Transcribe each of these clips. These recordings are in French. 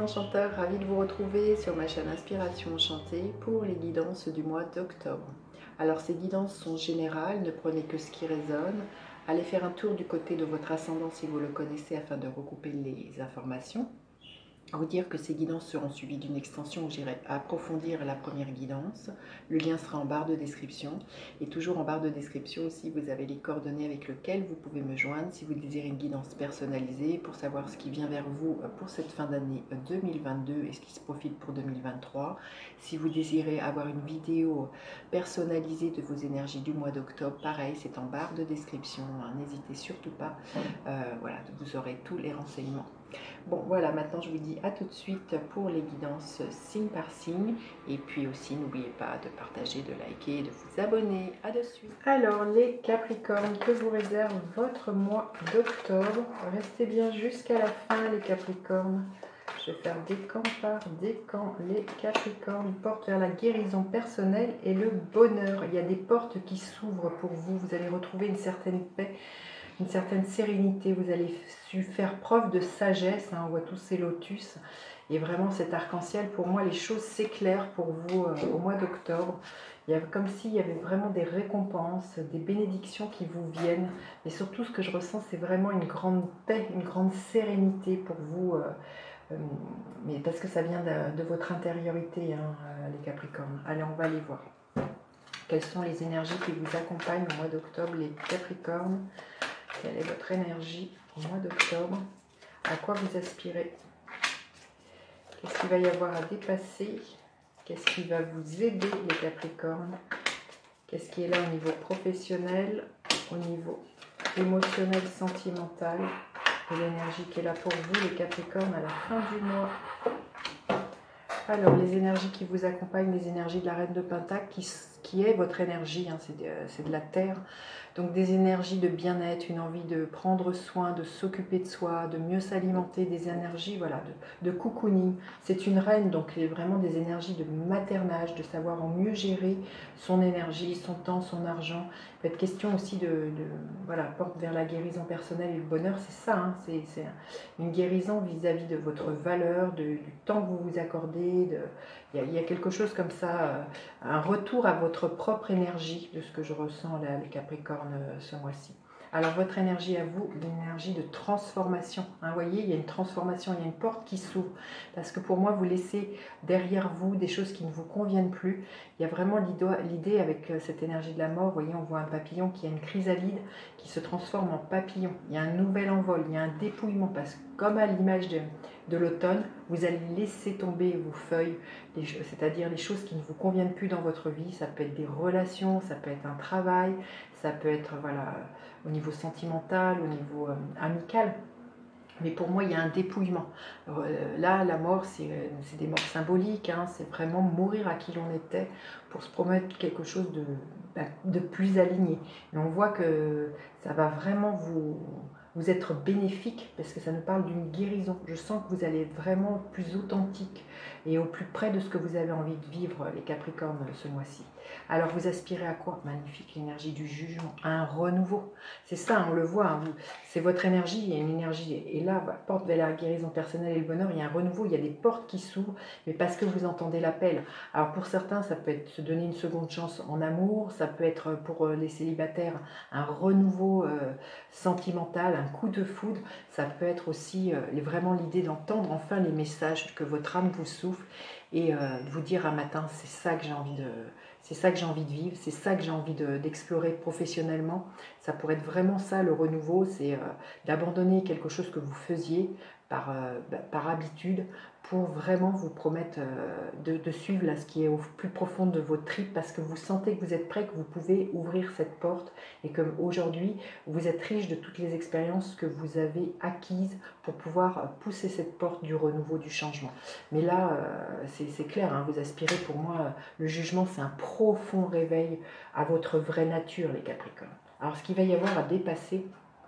enchanteurs, ravie de vous retrouver sur ma chaîne Inspiration Enchantée pour les guidances du mois d'octobre. Alors ces guidances sont générales, ne prenez que ce qui résonne. Allez faire un tour du côté de votre ascendant si vous le connaissez afin de recouper les informations. Vous dire que ces guidances seront suivies d'une extension où j'irai approfondir la première guidance. Le lien sera en barre de description. Et toujours en barre de description aussi, vous avez les coordonnées avec lesquelles vous pouvez me joindre si vous désirez une guidance personnalisée pour savoir ce qui vient vers vous pour cette fin d'année 2022 et ce qui se profile pour 2023. Si vous désirez avoir une vidéo personnalisée de vos énergies du mois d'octobre, pareil, c'est en barre de description. N'hésitez surtout pas. Voilà, vous aurez tous les renseignements. Bon, voilà, maintenant je vous dis à tout de suite pour les guidances signe par signe. Et puis aussi, n'oubliez pas de partager, de liker, de vous abonner. À de suite. Alors, les Capricornes, que vous réserve votre mois d'octobre? Restez bien jusqu'à la fin, les Capricornes. Je vais faire décan par décan. Les Capricornes portent vers la guérison personnelle et le bonheur. Il y a des portes qui s'ouvrent pour vous. Vous allez retrouver une certaine paix, une certaine sérénité, vous allez faire preuve de sagesse, hein, on voit tous ces lotus, et vraiment cet arc-en-ciel, pour moi les choses s'éclairent pour vous au mois d'octobre. Il y a comme s'il y avait vraiment des récompenses, des bénédictions qui vous viennent, et surtout ce que je ressens c'est vraiment une grande paix, une grande sérénité pour vous, mais parce que ça vient de votre intériorité, hein, les Capricornes. Allez, on va aller voir. Quelles sont les énergies qui vous accompagnent au mois d'octobre, les Capricornes? Quelle est votre énergie au mois d'octobre? À quoi vous aspirez? Qu'est-ce qu'il va y avoir à dépasser? Qu'est-ce qui va vous aider, les Capricornes? Qu'est-ce qui est là au niveau professionnel, au niveau émotionnel, sentimental? Et l'énergie qui est là pour vous, les Capricornes, à la fin du mois. Alors, les énergies qui vous accompagnent, les énergies de la Reine de Pentacle, qui est votre énergie, hein, c'est de la terre. Donc des énergies de bien-être, une envie de prendre soin, de s'occuper de soi, de mieux s'alimenter, des énergies voilà, de cocooning. C'est une reine, donc vraiment des énergies de maternage, de savoir en mieux gérer son énergie, son temps, son argent. Il peut être question aussi voilà, porte vers la guérison personnelle et le bonheur, c'est ça, hein, c'est une guérison vis-à-vis de votre valeur, du temps que vous vous accordez. Il y a quelque chose comme ça, un retour à votre propre énergie, de ce que je ressens là, les Capricornes, ce mois-ci. Alors votre énergie à vous, une énergie de transformation. Hein, vous voyez, il y a une transformation, il y a une porte qui s'ouvre. Parce que pour moi, vous laissez derrière vous des choses qui ne vous conviennent plus. Il y a vraiment l'idée avec cette énergie de la mort. Vous voyez, on voit un papillon qui a une chrysalide qui se transforme en papillon. Il y a un nouvel envol, il y a un dépouillement. Parce que comme à l'image de l'automne, vous allez laisser tomber vos feuilles, c'est-à-dire les choses qui ne vous conviennent plus dans votre vie. Ça peut être des relations, ça peut être un travail, ça peut être voilà, au niveau sentimental, au niveau amical. Mais pour moi, il y a un dépouillement. Là, la mort, c'est des morts symboliques. Hein, c'est vraiment mourir à qui l'on était pour se promettre quelque chose de plus aligné. Et on voit que ça va vraiment vous être bénéfique parce que ça nous parle d'une guérison. Je sens que vous allez être vraiment plus authentique et au plus près de ce que vous avez envie de vivre, les Capricornes, ce mois-ci. Alors, vous aspirez à quoi? Magnifique, l'énergie du jugement, à un renouveau. C'est ça, on le voit, hein, c'est votre énergie, il y a une énergie. Et là, bah, porte vers la guérison personnelle et le bonheur, il y a un renouveau, il y a des portes qui s'ouvrent, mais parce que vous entendez l'appel. Alors, pour certains, ça peut être se donner une seconde chance en amour, ça peut être pour les célibataires un renouveau sentimental, un coup de foudre. Ça peut être aussi vraiment l'idée d'entendre enfin les messages que votre âme vous souffle et de vous dire un matin, c'est ça que j'ai envie de... C'est ça que j'ai envie de vivre, c'est ça que j'ai envie d'explorer professionnellement. Ça pourrait être vraiment ça, le renouveau, c'est d'abandonner quelque chose que vous faisiez par habitude pour vraiment vous promettre de suivre là, ce qui est au plus profond de vos tripes parce que vous sentez que vous êtes prêt, que vous pouvez ouvrir cette porte et que aujourd'hui vous êtes riche de toutes les expériences que vous avez acquises pour pouvoir pousser cette porte du renouveau, du changement. Mais là, c'est clair, hein, vous aspirez pour moi, le jugement c'est un profond réveil à votre vraie nature, les Capricornes. Alors ce qu'il va y avoir à dépasser,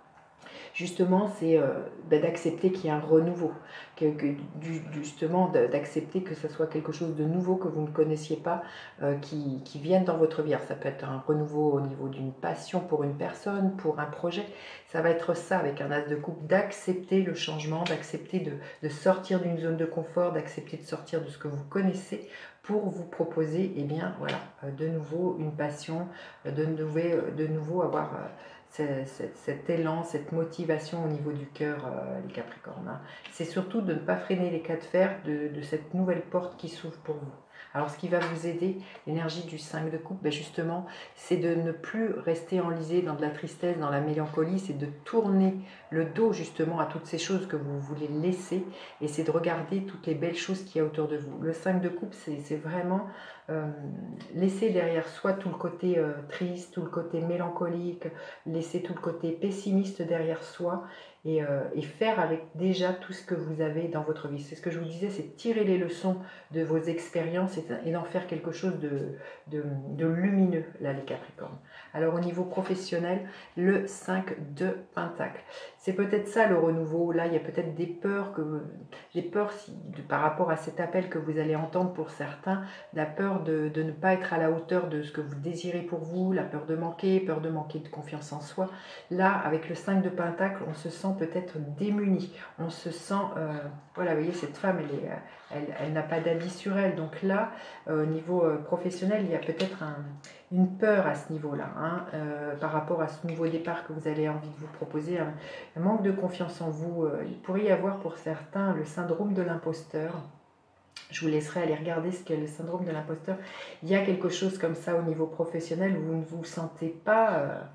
Justement, c'est d'accepter qu'il y a un renouveau, justement d'accepter que ce soit quelque chose de nouveau que vous ne connaissiez pas, qui vienne dans votre vie. Alors, ça peut être un renouveau au niveau d'une passion pour une personne, pour un projet. Ça va être ça avec un as de coupe, d'accepter le changement, d'accepter de sortir d'une zone de confort, d'accepter de sortir de ce que vous connaissez pour vous proposer, eh bien, voilà, de nouveau une passion, de nouveau avoir cet élan, cette motivation au niveau du cœur, les Capricornes. Hein. C'est surtout de ne pas freiner les cas de fer de cette nouvelle porte qui s'ouvre pour vous. Alors ce qui va vous aider, l'énergie du 5 de coupe, ben justement, c'est de ne plus rester enlisé dans de la tristesse, dans la mélancolie, c'est de tourner le dos justement à toutes ces choses que vous voulez laisser, et c'est de regarder toutes les belles choses qu'il y a autour de vous. Le 5 de coupe, c'est vraiment laisser derrière soi tout le côté triste, tout le côté mélancolique, laisser tout le côté pessimiste derrière soi, et faire avec déjà tout ce que vous avez dans votre vie. C'est ce que je vous disais, c'est tirer les leçons de vos expériences et d'en faire quelque chose de lumineux, là, les Capricornes. Alors au niveau professionnel, le 5 de Pentacle. C'est peut-être ça le renouveau. Là, il y a peut-être des peurs, par rapport à cet appel que vous allez entendre pour certains, la peur de ne pas être à la hauteur de ce que vous désirez pour vous, la peur de manquer de confiance en soi. Là, avec le 5 de Pentacle, on se sent peut-être démuni. On se sent, voilà, vous voyez, cette femme, elle n'a pas d'habit sur elle. Donc là, au niveau professionnel, il y a peut-être une peur à ce niveau-là, hein, par rapport à ce nouveau départ que vous avez envie de vous proposer, un manque de confiance en vous. Il pourrait y avoir pour certains le syndrome de l'imposteur. Je vous laisserai aller regarder ce qu'est le syndrome de l'imposteur. Il y a quelque chose comme ça au niveau professionnel où vous ne vous sentez pas...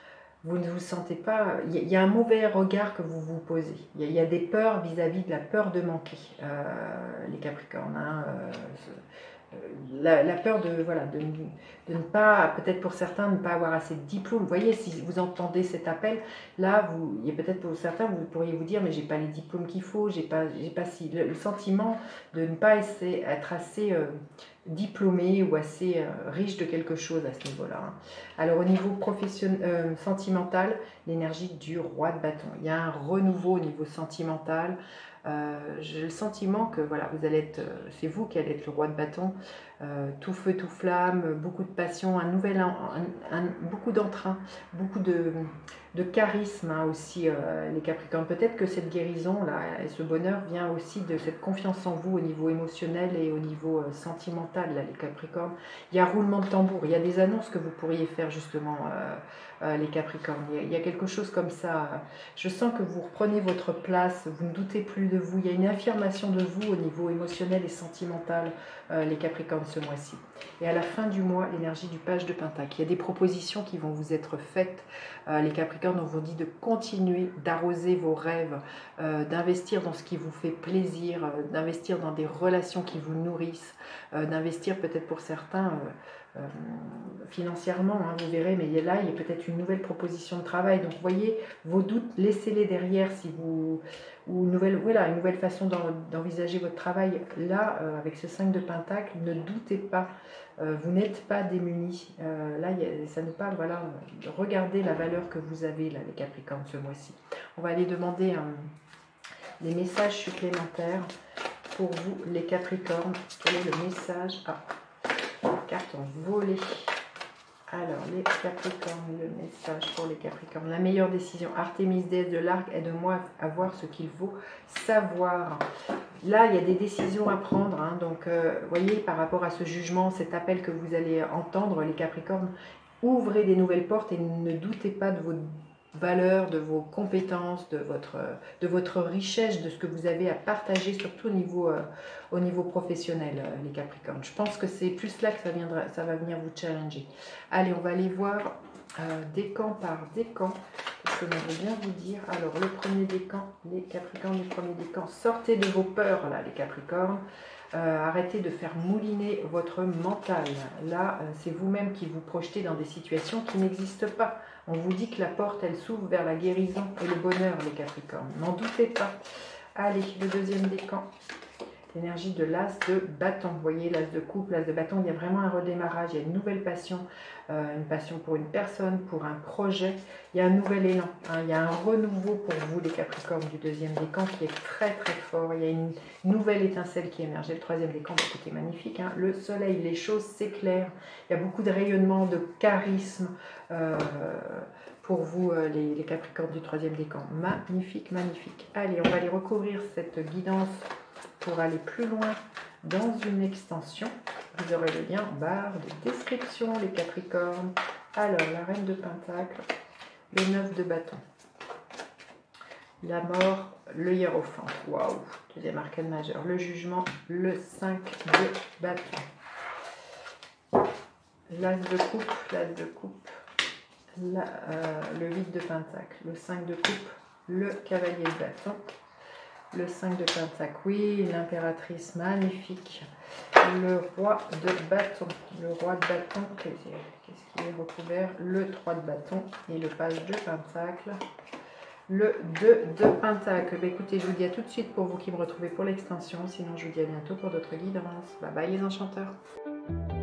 il y a un mauvais regard que vous vous posez. Il y a des peurs vis-à-vis de la peur de manquer, les Capricornes. Hein, la peur de, voilà, de ne pas, peut-être pour certains, ne pas avoir assez de diplômes. Vous voyez, si vous entendez cet appel, là, il y a peut-être pour certains, vous pourriez vous dire, mais j'ai pas les diplômes qu'il faut, j'ai pas si. Le sentiment de ne pas être assez diplômé ou assez riche de quelque chose à ce niveau-là. Hein. Alors au niveau sentimental, l'énergie du roi de bâton. Il y a un renouveau au niveau sentimental. J'ai le sentiment que voilà, vous allez être, c'est vous qui allez être le roi de bâton, tout feu, tout flamme, beaucoup de passion, beaucoup d'entrain, beaucoup de charisme, hein, aussi, les Capricornes. Peut-être que cette guérison là et ce bonheur vient aussi de cette confiance en vous au niveau émotionnel et au niveau sentimental, là, les Capricornes. Il y a roulement de tambour, il y a des annonces que vous pourriez faire justement, les Capricornes. Il y a quelque chose comme ça. Je sens que vous reprenez votre place, vous ne doutez plus de vous. Il y a une affirmation de vous au niveau émotionnel et sentimental, les Capricornes, ce mois-ci. Et à la fin du mois, l'énergie du page de Pentacle. Il y a des propositions qui vont vous être faites, les Capricornes. On vous dit de continuer d'arroser vos rêves, d'investir dans ce qui vous fait plaisir, d'investir dans des relations qui vous nourrissent, d'investir peut-être pour certains financièrement, hein, vous verrez, mais là, il y a peut-être une nouvelle proposition de travail. Donc, vous voyez, vos doutes, laissez-les derrière si vous... Ou une nouvelle façon d'envisager votre travail. Là, avec ce 5 de Pentacle, ne doutez pas, vous n'êtes pas démunis. Là, ça nous parle, voilà, regardez la valeur que vous avez, là, les Capricornes, ce mois-ci. On va aller demander des messages supplémentaires pour vous, les Capricornes. Quel est le message? Les cartes ont volé. Alors, les Capricornes, le message pour les Capricornes. La meilleure décision. Artémis, déesse de l'arc, aide-moi à voir ce qu'il faut savoir. Là, il y a des décisions à prendre. Hein, donc, voyez, par rapport à ce jugement, cet appel que vous allez entendre, les Capricornes, ouvrez des nouvelles portes et ne doutez pas de votre valeur, de vos compétences, de votre richesse, de ce que vous avez à partager, surtout au niveau professionnel, les Capricornes. Je pense que c'est plus là que ça va venir vous challenger. Allez, on va aller voir décan par décan, parce que j'aimerais bien vous dire. Alors, le premier décan, les Capricornes, le premier décan, sortez de vos peurs, là, les Capricornes. Arrêtez de faire mouliner votre mental. Là, c'est vous-même qui vous projetez dans des situations qui n'existent pas. On vous dit que la porte, elle s'ouvre vers la guérison et le bonheur, les Capricornes. N'en doutez pas. Allez, le deuxième décan. énergie de l'as de bâton. Vous voyez, l'as de coupe, l'as de bâton, il y a vraiment un redémarrage, il y a une nouvelle passion, une passion pour une personne, pour un projet. Il y a un nouvel élan, hein, il y a un renouveau pour vous, les Capricornes du deuxième décan, qui est très très fort. Il y a une nouvelle étincelle qui émerge. Le troisième décan, écoutez, magnifique. Hein, le soleil, les choses s'éclairent. Il y a beaucoup de rayonnement, de charisme pour vous, les Capricornes du troisième décan. Magnifique, magnifique. Allez, on va aller recouvrir cette guidance pour aller plus loin dans une extension. Vous aurez le lien en barre de description, les Capricornes. Alors, la reine de Pentacle, le 9 de bâton, la mort, le hiérophante, waouh, deuxième arcane majeur, le jugement, le 5 de bâton, l'as de coupe, le 8 de Pentacle, le 5 de coupe, le cavalier de bâton, le 5 de Pentacle, oui, l'impératrice, magnifique, le roi de bâton, qu'est-ce qui est recouvert, le 3 de bâton et le page de Pentacle, le 2 de Pentacle. Bah, écoutez, je vous dis à tout de suite pour vous qui me retrouvez pour l'extension, sinon je vous dis à bientôt pour d'autres guidances. Bye bye les enchanteurs.